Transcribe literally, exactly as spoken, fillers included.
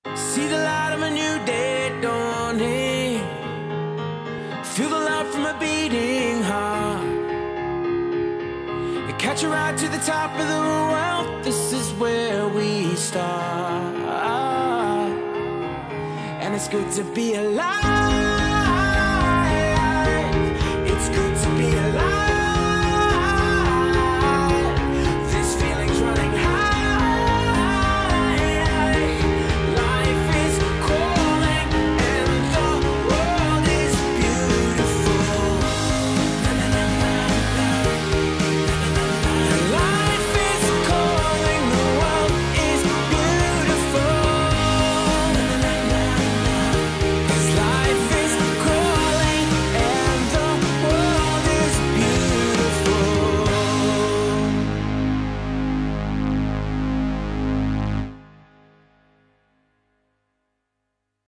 See the light of a new day dawning. Feel the love from a beating heart. And catch a ride to the top of the world. This is where we start. And it's good to be alive.